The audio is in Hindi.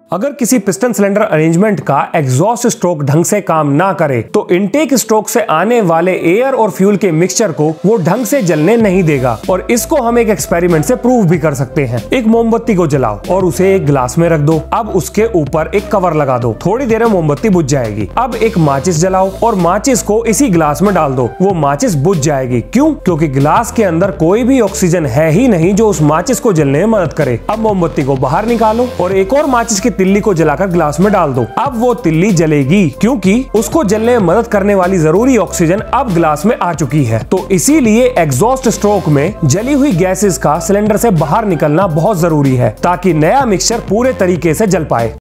अगर किसी पिस्टन सिलेंडर अरेंजमेंट का एग्जॉस्ट स्ट्रोक ढंग से काम ना करे तो इनटेक स्ट्रोक से आने वाले एयर और फ्यूल के मिक्सचर को वो ढंग से जलने नहीं देगा। और इसको हम एक एक्सपेरिमेंट से प्रूव भी कर सकते हैं। एक मोमबत्ती को जलाओ और उसे एक ग्लास में रख दो। अब उसके ऊपर एक कवर लगा दो। थोड़ी देर में मोमबत्ती बुझ जाएगी। अब एक माचिस जलाओ और माचिस को इसी ग्लास में डाल दो। वो माचिस बुझ जाएगी। क्यों? क्योंकि ग्लास के अंदर कोई भी ऑक्सीजन है ही नहीं जो उस माचिस को जलने में मदद करे। अब मोमबत्ती को बाहर निकालो और एक और माचिस की तिल्ली को जलाकर ग्लास में डाल दो। अब वो तिल्ली जलेगी क्योंकि उसको जलने में मदद करने वाली जरूरी ऑक्सीजन अब ग्लास में आ चुकी है। तो इसीलिए एग्जॉस्ट स्ट्रोक में जली हुई गैसेस का सिलेंडर से बाहर निकलना बहुत जरूरी है ताकि नया मिक्सचर पूरे तरीके से जल पाए।